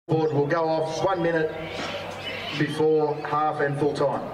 Board will go off 1 minute before half and full time.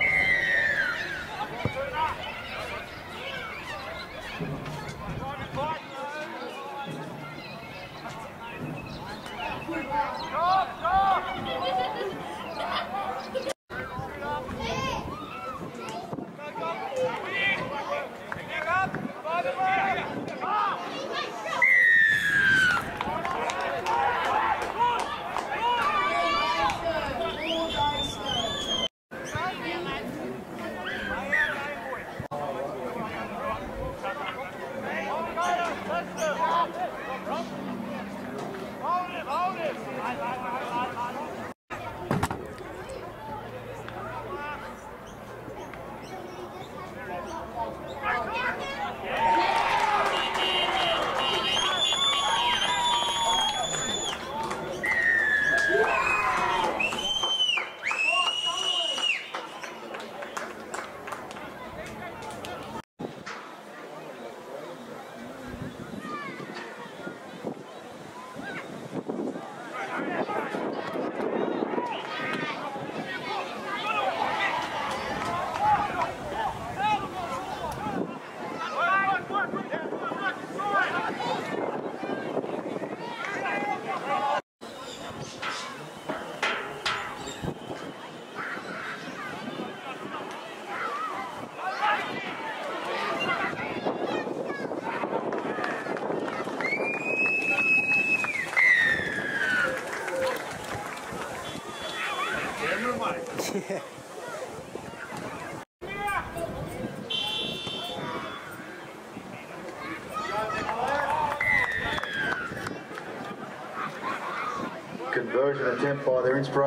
Conversion attempt by their inspiration.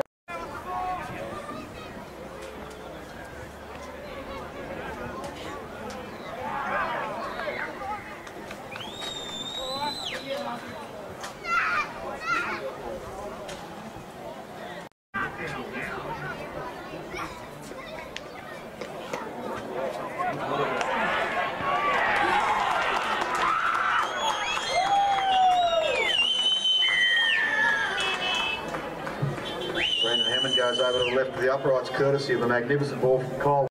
Brandon Hammond goes over to the left of the uprights, courtesy of a magnificent ball from Kyle.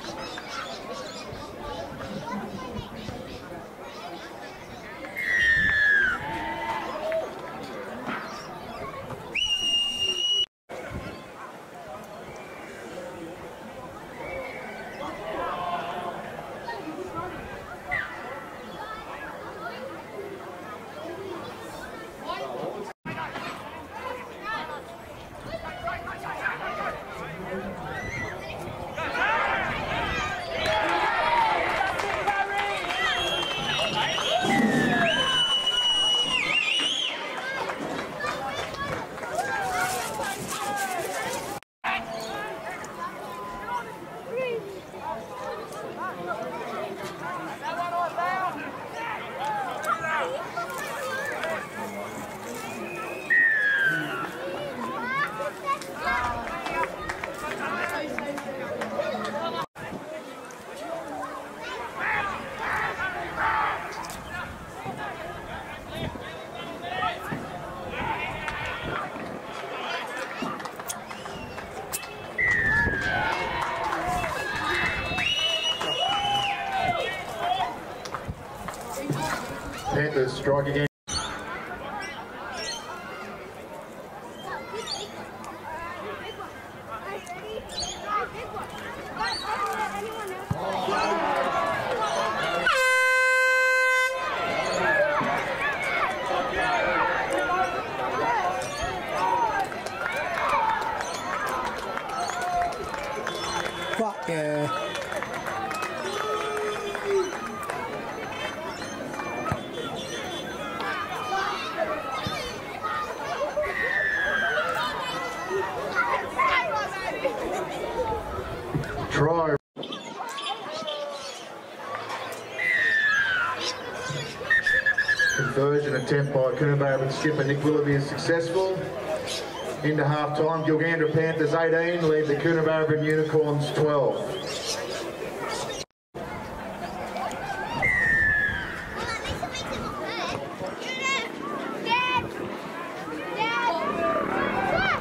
Panthers strike again. Fuck yeah. Try. Conversion attempt by Coonabarabran skipper Nick Willoughby is successful. Into half time, Gilgandra Panthers 18 lead the Coonabarabran Unicorns 12. Dad!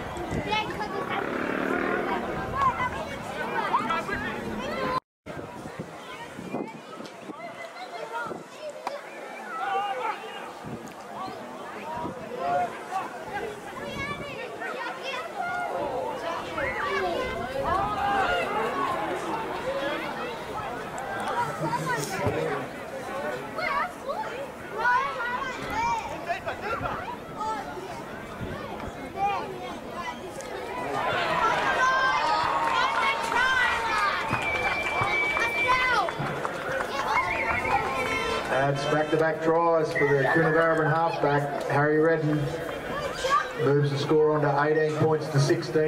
tries, back-to-back tries for the Coonabarabran halfback. Harry Redden moves the score on to 18 points to 16.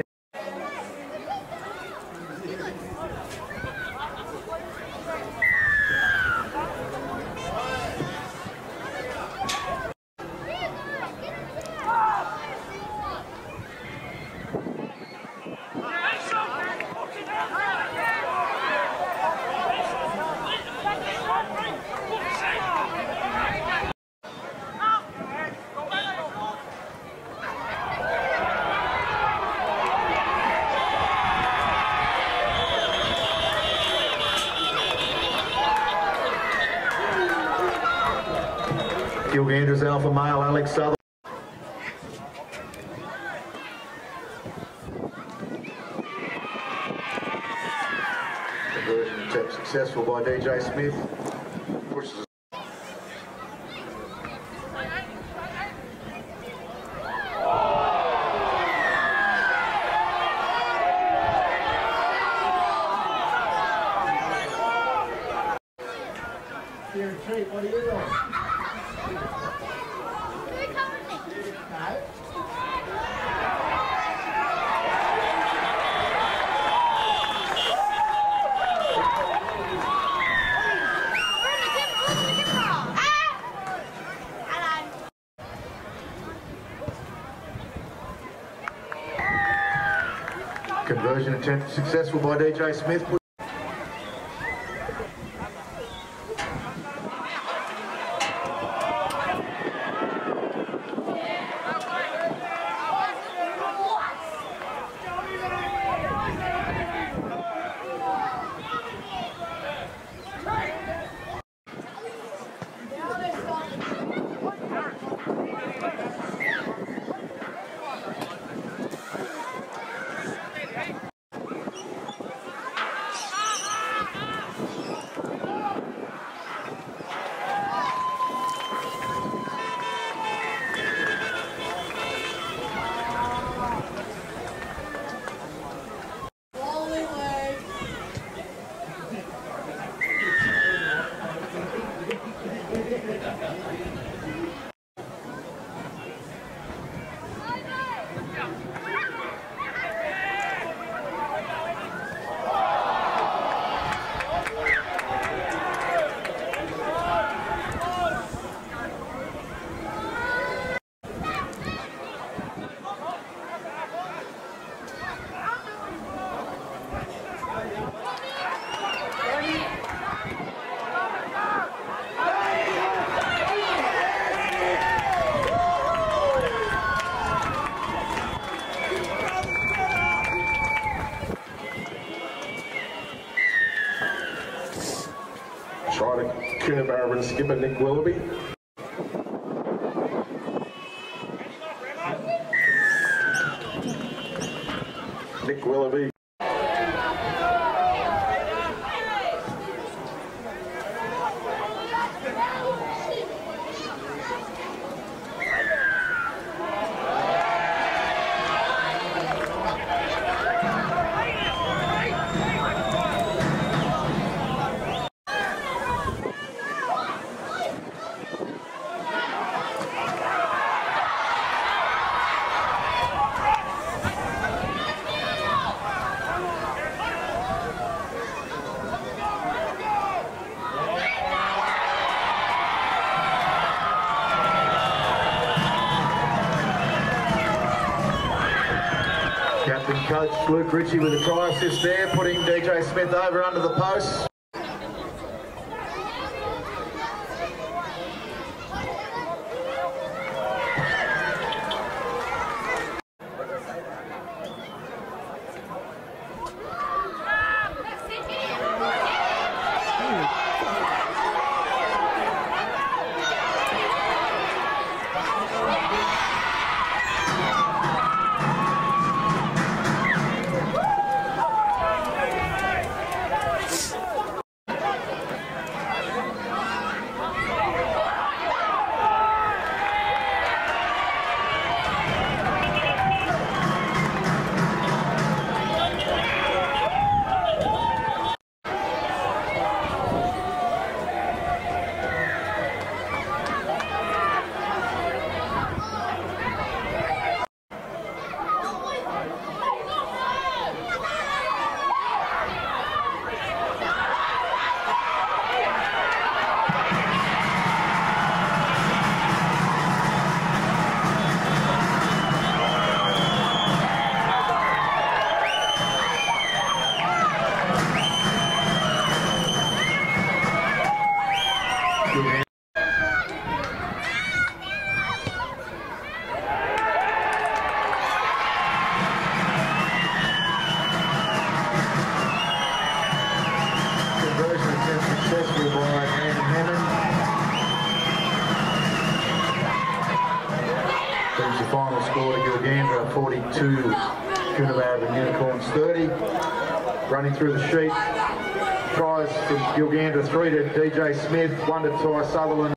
Gilganders alpha male Alex Sutherland. Conversion attempt successful by DJ Smith. Pushes what are you doing? Conversion attempt successful by DJ Smith. Try to Coonabarabran skipper Nick Willoughby. Nick Willoughby. Captain coach Luke Ritchie with a try assist there, putting DJ Smith over under the post. final score to Gilgandra 42, Coonabarabran Unicorns 30. Running through the sheet, tries from Gilgandra 3 to DJ Smith, 1 to Ty Sutherland.